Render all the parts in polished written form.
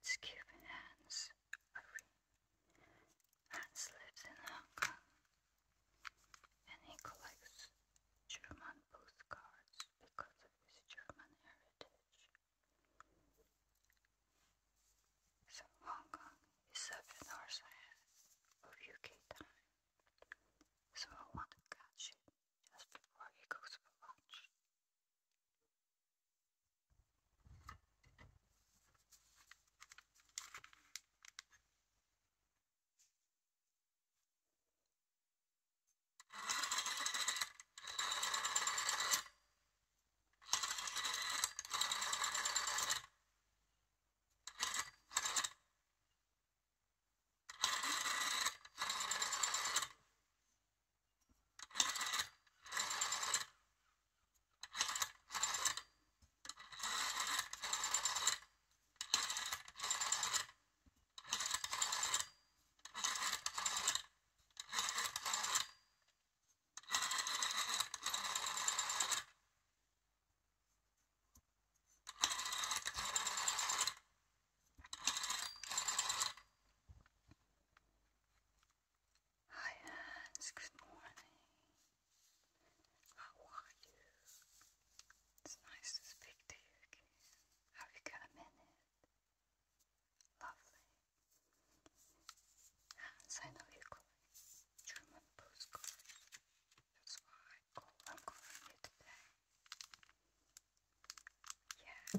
let's give Hanz a ring. Hanz lives in Hongkong, and he collects German postcards because of his German heritage. So Hong Kong is 7 hours ahead of UK time, so I want to catch it just before he goes for lunch. Hi Hanz, good morning. How are you? It's nice to speak to you again. Have you got a minute? Lovely. Hanz, I know you collect German postcards. That's why I'm calling you today. Yeah.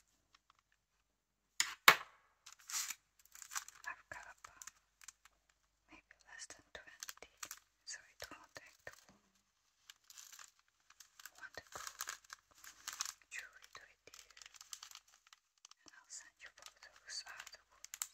I've got about maybe less than 20, so it won't take too long. I want to go through it with you, and I'll send you photos afterwards.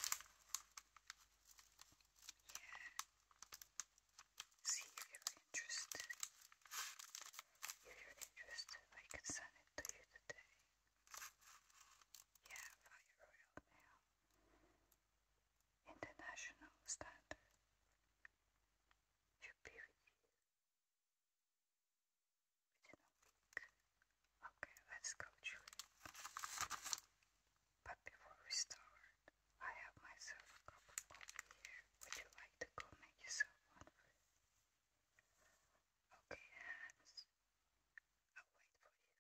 Yeah. See if you're interested. If you're interested, I can send it to you today. Yeah, via Royal Mail. International standard. Should be with you within a week. Okay, let's go through it. But before we start, I have myself a cup of coffee here. Would you like to go make yourself one first? Okay, Hanz. I'll wait for you.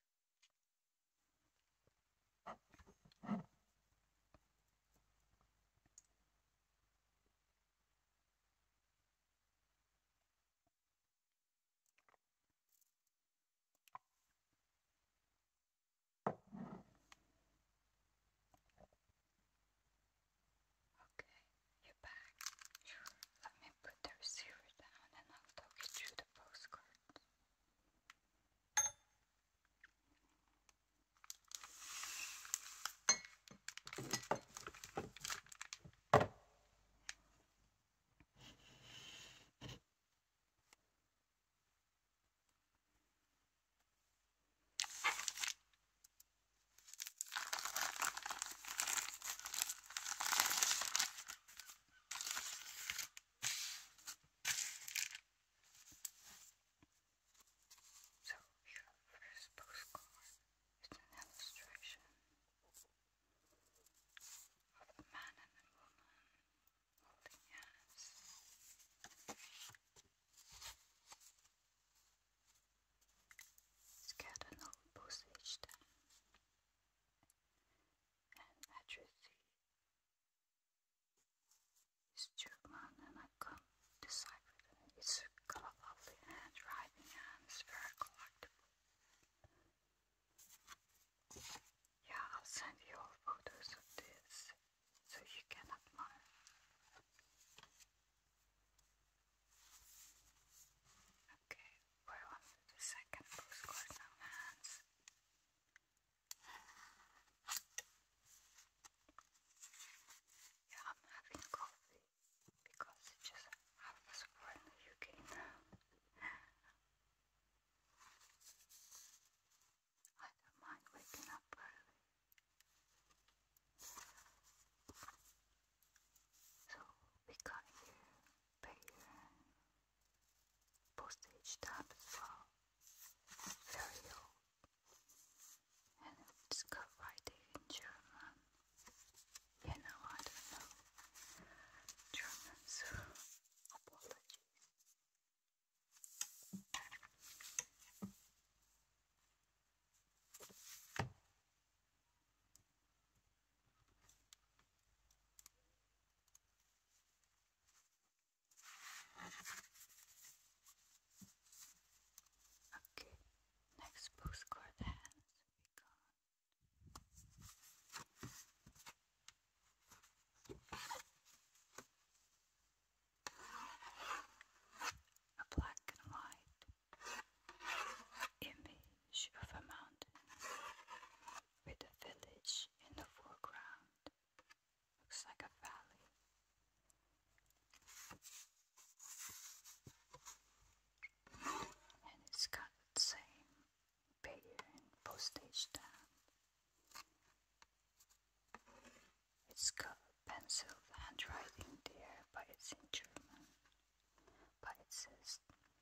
It's got penciled handwriting there, but it's in German. But it says,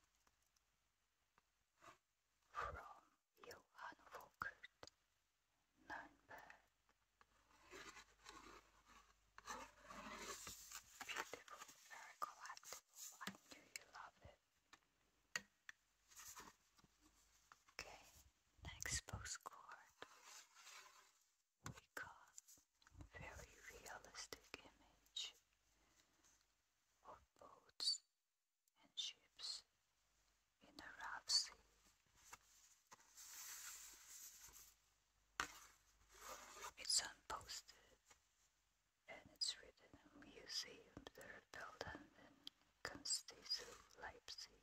from Johann Volkert, Nürnberg. Beautiful, very collectible. I knew you loved it. Okay, next postcard. We got very realistic image of boats and ships in the rough sea. It's unposted and it's written Museum der Bildenden Kunst zu Leipzig.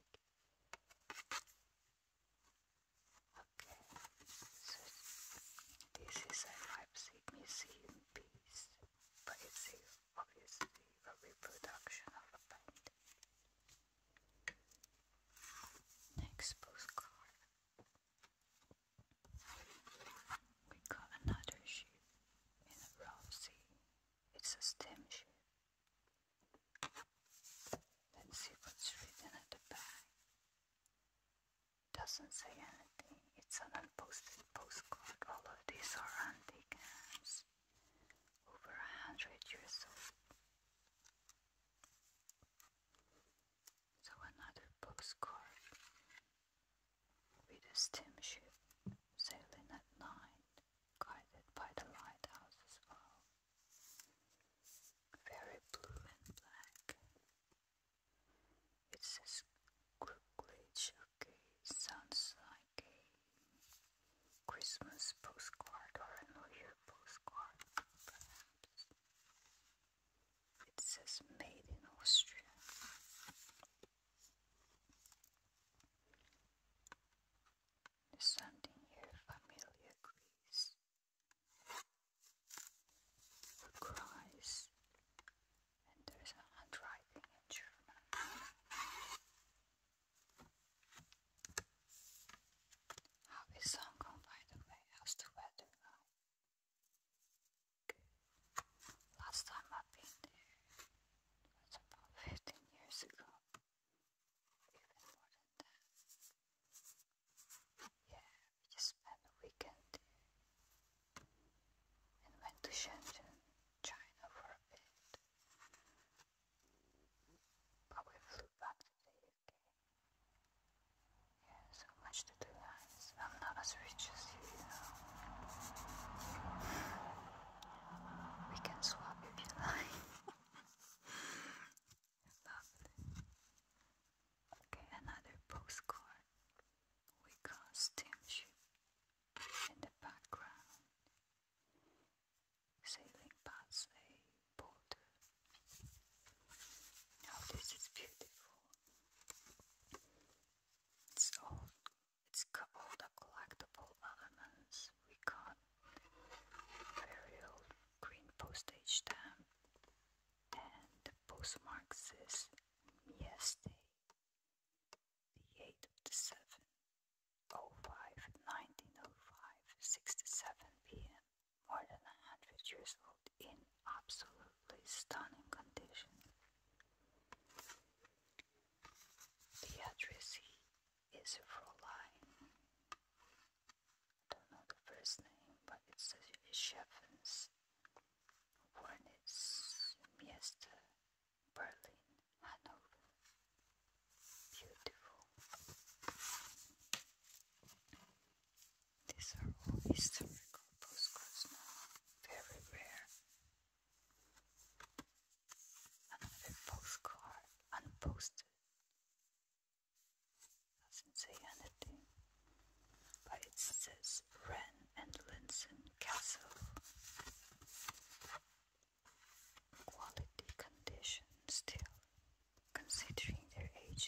Okay, so this is a Leipzig museum piece, but it's obviously a reproduction of a painting. Next postcard. We got another ship in a rough sea. It's a steamship. Let's see what's written at the back. Doesn't say anything. It's an unposted postcard. All of these are antique Hanz, over 100 years old. So another postcard with a steamship sailing at night, guided by the lighthouse as well. Very blue and black. It says Glitch. Okay, sounds like a Christmas postcard or a New Year postcard, perhaps. It says made in Austria. There's something here familiar, Greece. The cries, and there's a handwriting in German. How is Hongkong, by the way? How's the weather now? Good. Last time I've been there was about 15 years ago. Even more than that. Yeah, we just spent a weekend there and went to Shenzhen, China for a bit. But we flew back to the UK. Yeah, so much to do, guys. I'm not as rich as you, you know. We can swap if you like. Lovely. Okay, another postcard. We got steamship in the background, sailing past a border. Oh, this is beautiful. It's old. It's got all the collectible elements. We got very old green postage stamp, and the postmark says Mieste, the 8th of the 7th, 1905, 67 p.m. More than 100 years old in absolutely stunning condition. The address is Fräulein. I don't know the first name, but it says Chefens, Wornitz, Mieste, Berlin, Hanover. Beautiful. These are all historical postcards now. Very rare. Another postcard, unposted. Doesn't say anything, but it says Ren and Linsen Castle. Quality condition still, considering their age.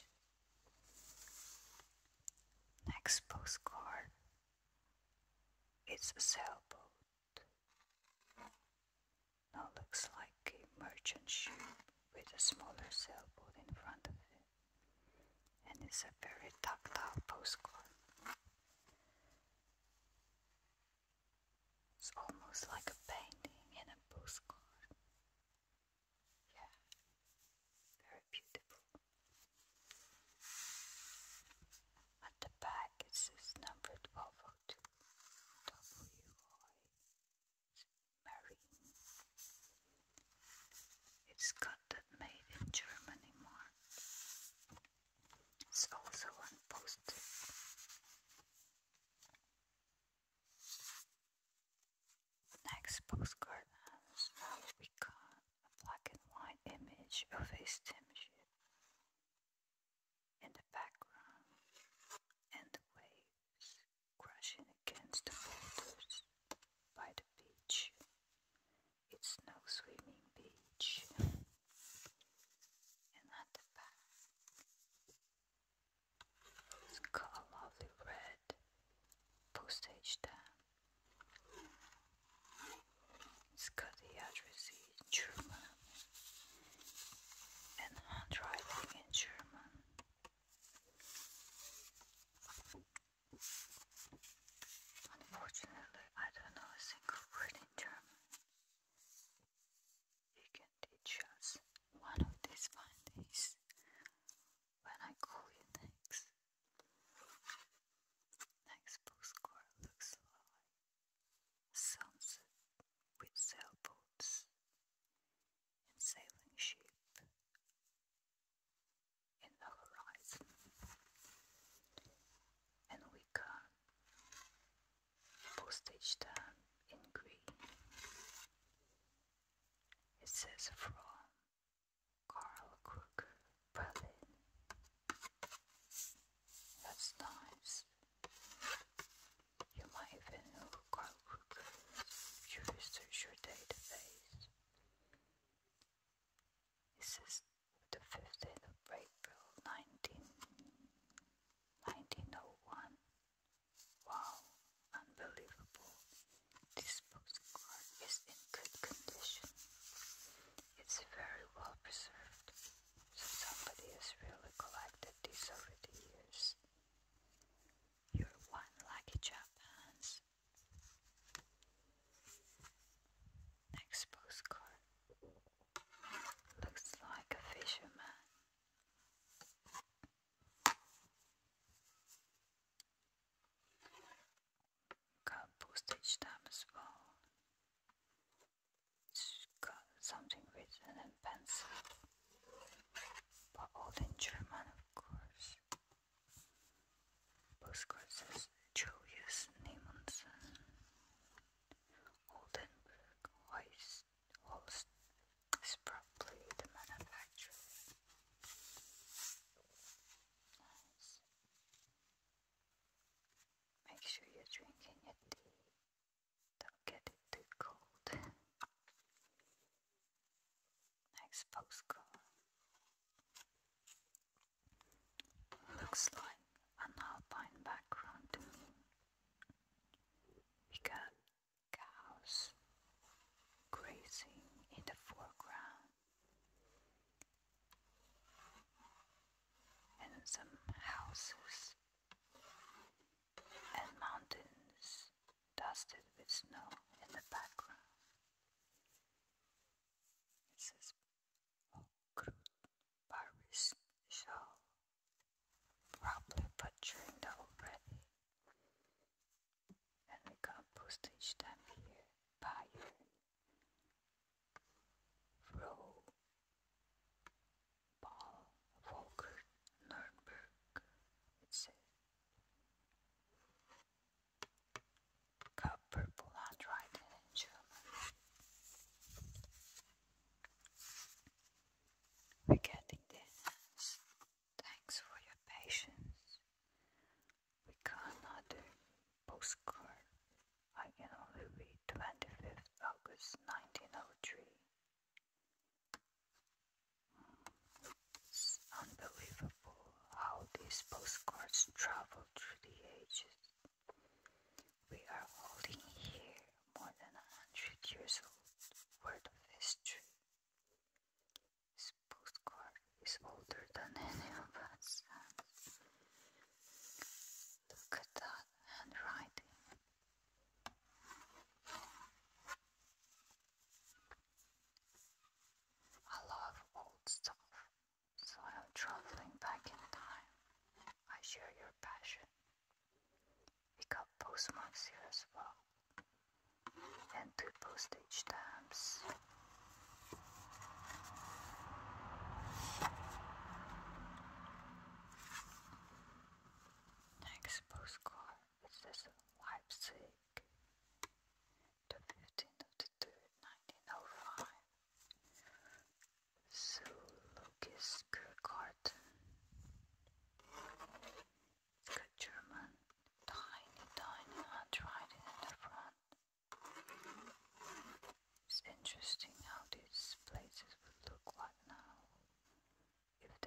Next postcard. It's a sailboat. Now looks like a merchant ship with a smaller sailboat in front of it. And it's a very tactile postcard. It's almost like a painting in a postcard. postcard has now become a black and white image of a steamship in the background and the waves crashing against the boulders by the beach. It's no swimming beach. And at the back, it's got a lovely red postage stamp. It's got the address in German and handwriting in German. Unfortunately, I don't know a single word in German. You can teach us one of these fine days when I call you next. Next postcard looks like a sunset with sailboats and sailing ship in the horizon. And we got postage stamp in green. It says from Karl Kruger, Berlin. That's nice. You might even know who Karl Kruger is if you research your database. It says the 15th of April 1901. Wow, unbelievable. This postcard is in good condition. It's very well preserved, so somebody has really collected these over the years. You're one lucky chap, Hanz. Next postcard looks like a fisherman. Got postage stamp as well. It's got something written in pencil, but all in German, of course. Postcard says Julius Niemansen, Oldenburg, Holst is probably the manufacturer. Nice. Make sure you're drinking your tea. Don't get it too cold. Next postcard looks like an alpine background to me. We got cows grazing in the foreground and some houses and mountains dusted with snow in the background. It says Paris Shaw, probably butchering that already. And we got postage stamp here, Bayer, Roe, Paul, Volker, Nuremberg. It says got purple handwriting in German. We're getting there, Hanz. Thanks for your patience. We got another postcard. I can only read 25th August 1903. It's unbelievable how these postcards travel through the ages. We are holding here more than 100 years old worth of history. This postcard is older than any of us. Look at that handwriting. I love old stuff, so I'm traveling back in time. I share your passion. We got postmarks here as well, and 2 postage stamps. Next postcard, it says Leipzig, the 15th of the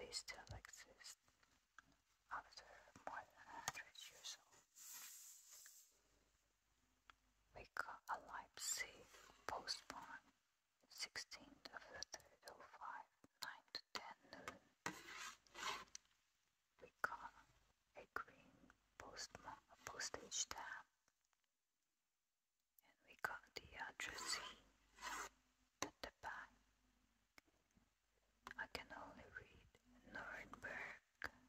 they still exist after more than 100 years old. We got a Leipzig postmark, 16th of the 3rd, 05, 9 to 10 noon. We got a green postage stamp, and we got the addressee at the back. I can only read Nuremberg.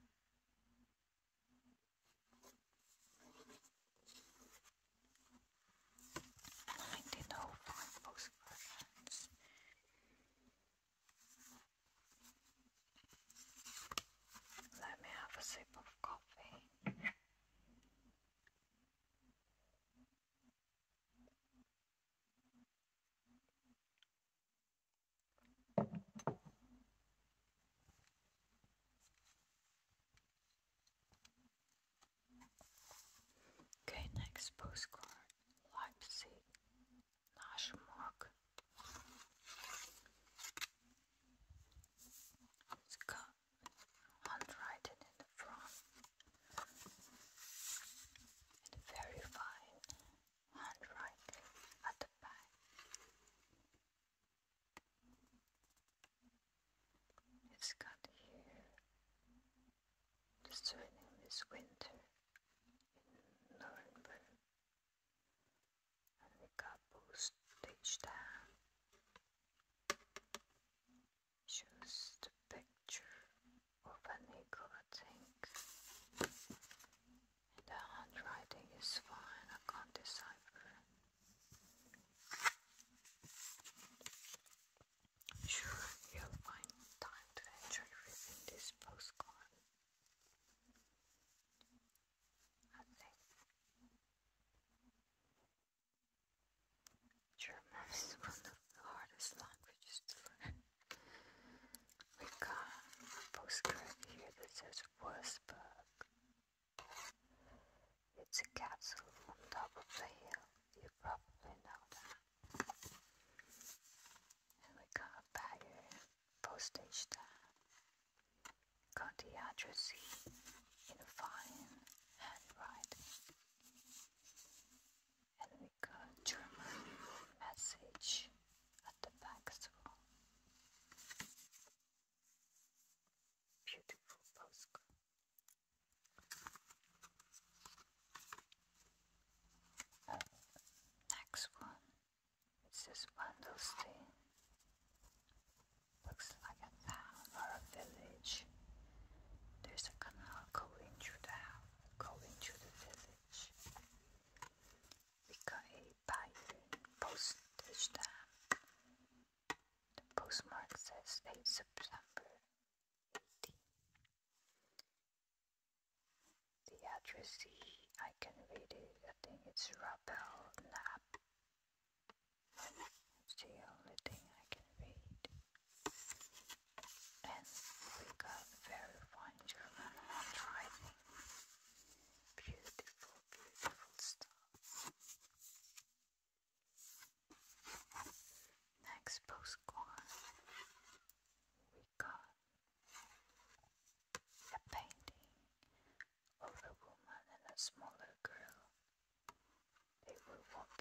1905 postcards. Let me have a sip of coffee. Okay, next postcard. Leipzig, Naschmark. It's got handwriting in the front and very fine handwriting at the back. It's got here, the surname is Winter in Nuremberg, and we got postage stamp. Shows the picture of an eagle, I think. And the handwriting is fine, I can't decipher. I'm sure you'll find time to enjoy reading this postcard. I think German is one of the hardest languages to learn. We got a postcard here that says Wolfsburg. It's a castle on top of the hill. You probably know that. And we got a bagger, postage stamp. Got the addressee in fine handwriting. And we got German message at the back as well. Beautiful postcard. Next one. It says Wandelstein. Looks like a town or a village. There's a canal going through the village. We got a Bayern postage stamp. The postmark says 8 September 18. The addressee, I can read it. I think it's Rabel Nap. It's the only thing I can read. And we got very fine German handwriting. Beautiful, beautiful stuff. Next postcard. We got a painting of a woman and a smaller girl. They were walking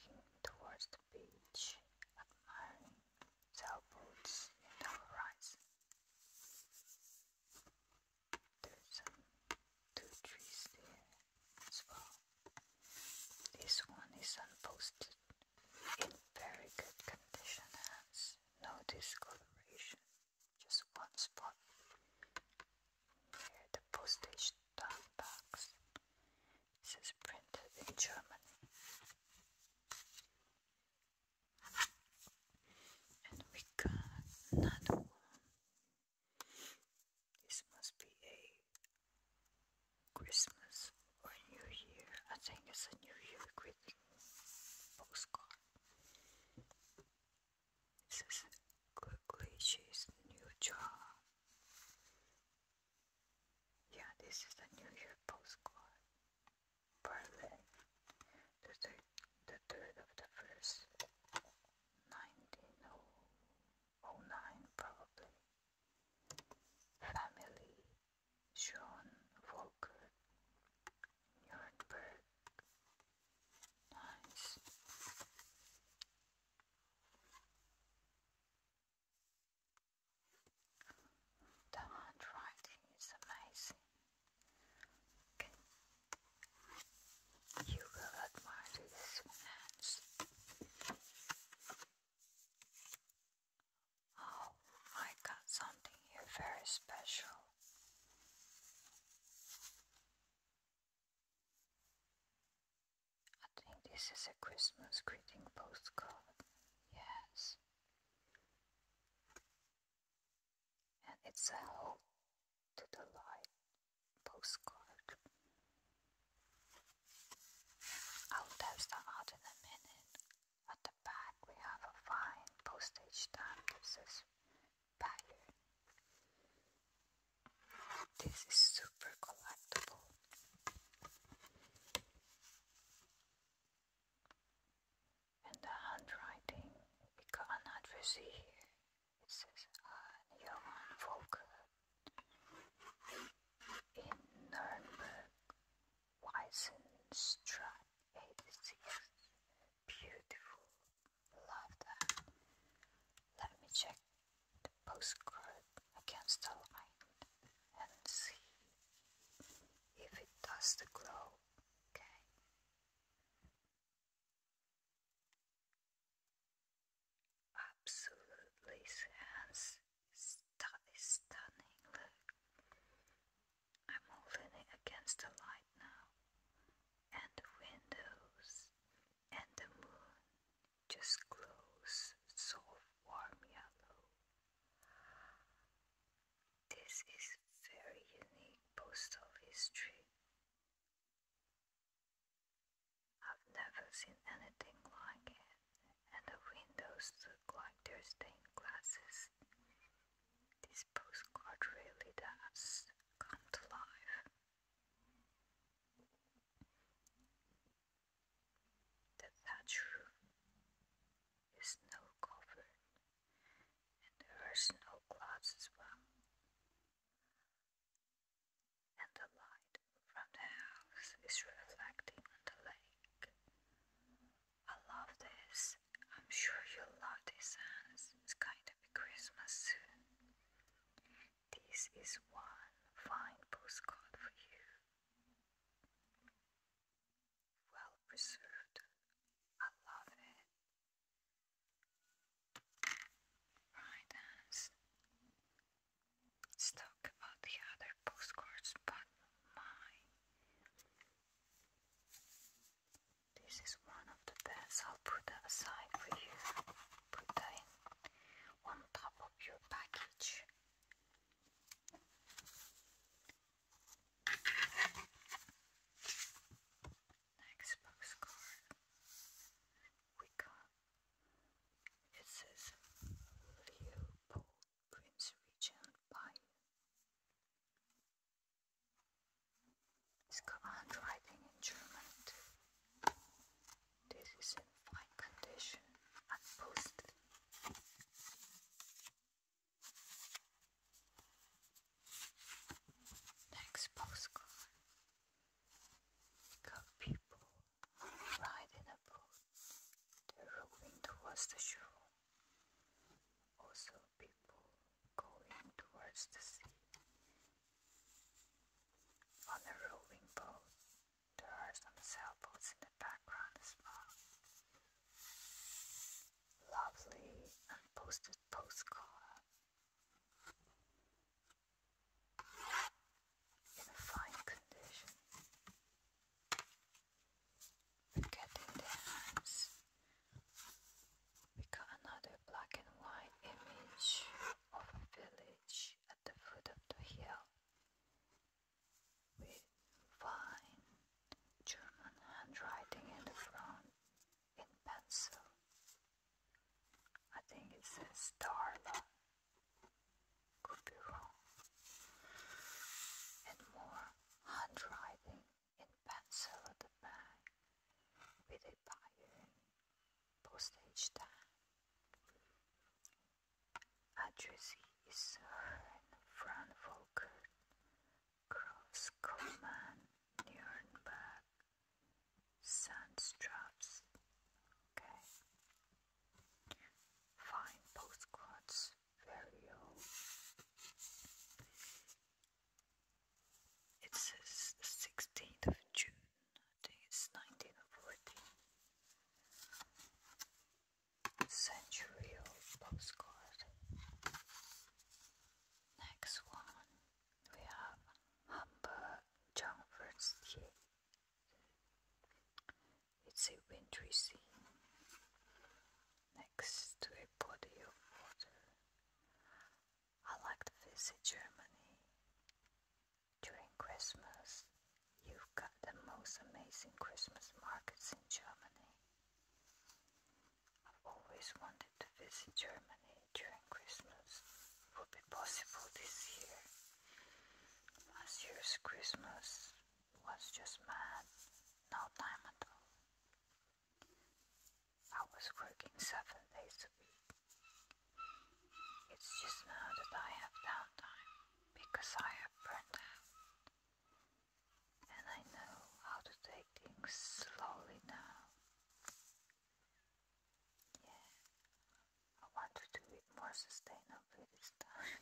This is a Christmas greeting postcard. Yes. And it's a hope to the light postcard. I'll test that out in a minute. At the back we have a fine postage stamp that says Bayern. This is super collectible. And the handwriting, we got an address here. It says Johann Volker in Nuremberg, Weissenstraat 86. Beautiful. Love that. Let me check the postcard against the light and see if it does the glow. Okay. Absolutely, Hanz. Stunning. Look. I'm holding it against the light now. And the windows and the moon just glows soft warm yellow. This is very unique postal history. I've never seen anything like it, and the windows look like they're stained glasses. This postcard really does come to life. The thatch roof is snow covered, and there are snow clouds as well. And the light from the house is reflecting on the lake. I love this. I'm sure you'll love this, Hanz. It's going to be Christmas soon. This is one fine postcard for you. Well preserved. I love it. Right, Hanz. Let's talk about the other postcards, but mine. This is one of the best. I'll put that aside for you. Put that in on top of your package. Next postcard we got. It says Leopold, Prince Regent Bayern. It's got handwriting in German too. This is in fine condition and posted. Next postcard. We got people riding a boat. They're rowing towards the shore. Also people going towards the sea. On a rowing boat, there are some sailboats in the background as well. Lovely unposted postcard. In a fine condition. We're getting the Hanz. We got another black and white image of a village at the foot of the hill with fine German handwriting in the front in pencil. I think it says Starla. Could be wrong. And more handwriting in pencil at the back with a Bayern postage stamp. Address is Frankfurt, Großkollmann, Nuremberg, Sandstraps. Okay. Fine postcards, very old. It says the 16th of June, I think it's 1940. Century-old postcard. Next one, we have Hamburg Frankfurt. It's a winter freezing next to a body of water. I like to visit Germany during Christmas. You've got the most amazing Christmas markets in Germany. I've always wanted to visit Germany during Christmas. It would be possible this year. Last year's Christmas was just mad. No time at all. I was working 7 days a week. It's just now that I have downtime because I have burnt out. And I know how to take things slowly now. Yeah, I want to do it more sustainably this time.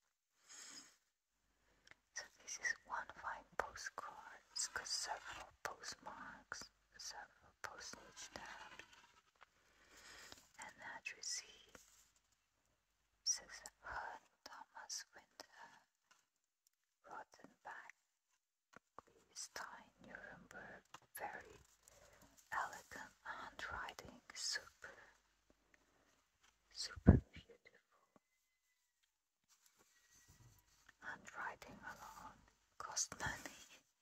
So this is one fine postcard. It's got several postmarks, several postage stamps, and addressee. It says Thomas Winter, Rottenbach, Stein, Nuremberg. Very elegant handwriting, super beautiful. Handwriting alone cost money.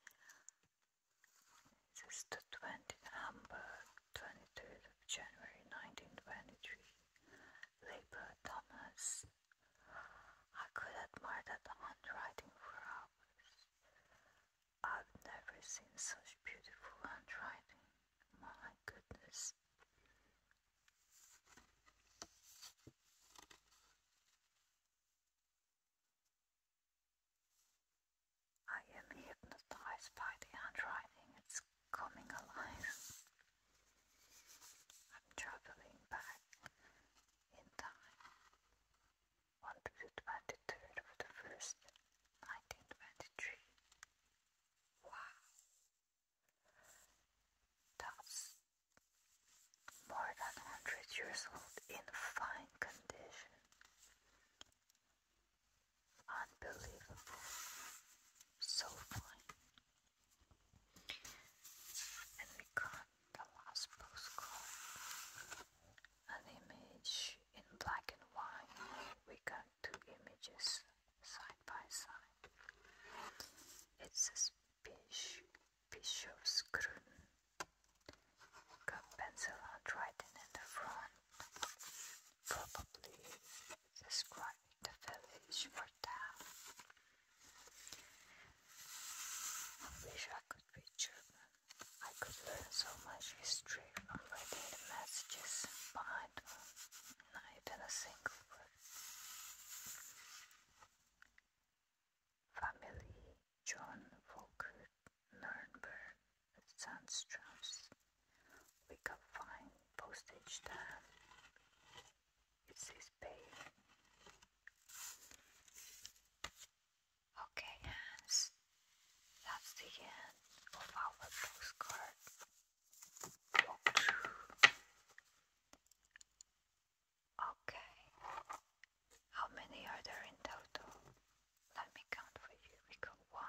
This is the 20th Hamburg, 23rd of January 1923. Labor Thomas. I could admire that handwriting for hours. I've never seen such beautiful handwriting. My goodness. I am hypnotized by the handwriting. It's coming alive. I'm traveling back in time. On to the 23rd of the 1st, 1923. Wow. That's more than 100 years old in fine condition. Unbelievable. So fine. And we got the last postcard. An image in black and white. We got 2 images side by side. It says Bischofsgrün. Got pencil handwriting in the front. Probably describing the village or town. I wish I could read German. I could learn so much history from reading the messages, but I don't. Not even a single word. Family, John Volker, Nuremberg, Sandströms. We can find postage stamp. It says pay. Okay, Hanz. That's the end of our postcard walkthrough. Okay. How many are there in total? Let me count for you. We got 1,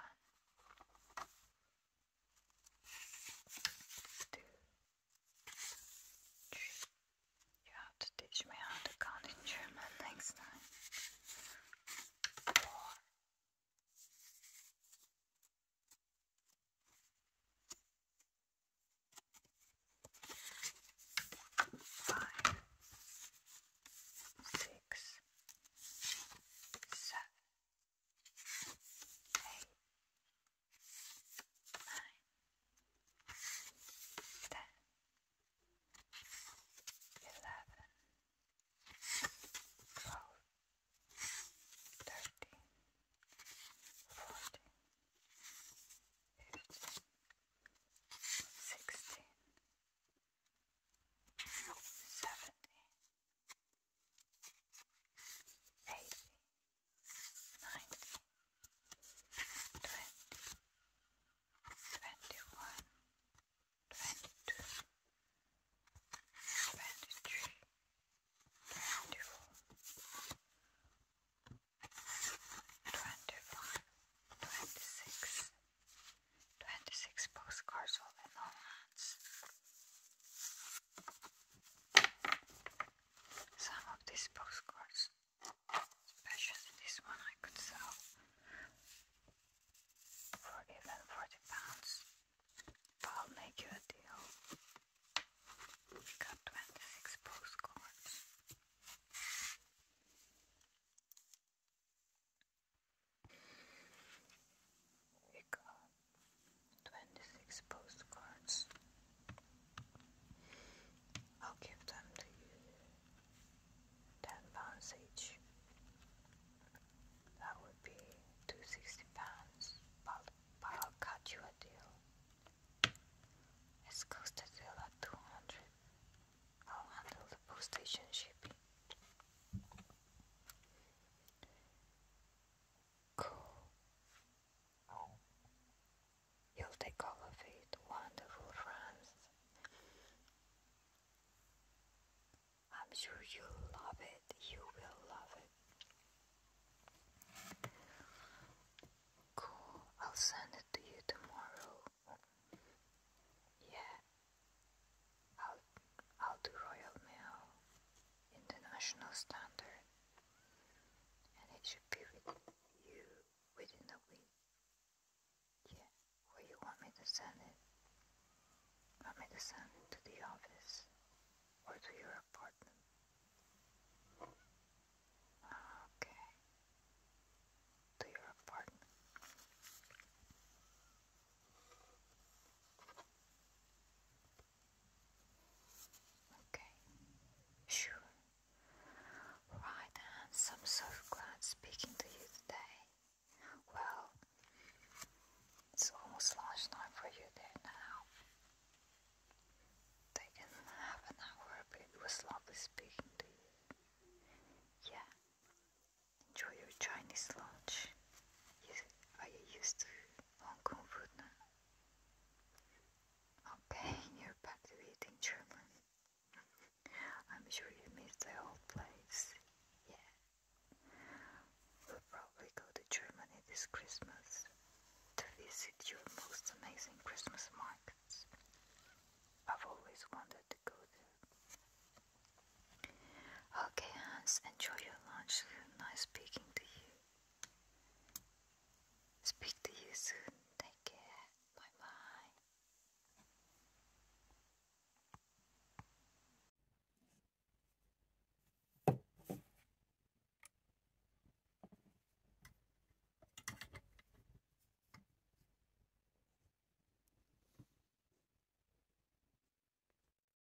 2, 3. You have to teach me how to count in German next time. 4, 5, 6, 7, 8, 9, 10, 11, 12, sure you'll love it. You will love it. Cool. I'll send it to you tomorrow. Yeah. I'll do Royal Mail International Standard, and it should be with you within a week. Yeah. Where you want me to send it? Want me to send it to the office or to your apartment? Okay. To your apartment. Okay. Sure. Right, Hans, I'm so glad speaking to you today. Well, it's almost lunchtime for you there now. Taken half an hour, but it was lovely speaking to you. Yeah. Enjoy your Chinese lunch. Are you used to Hong Kong food now? Okay, you're back to eating German. I'm sure you miss the old place. Yeah. We'll probably go to Germany this Christmas to visit your most amazing Christmas markets. I've always wanted to go there. Okay, Hans, enjoy your lunch. Nice speaking to you. Speak to you soon.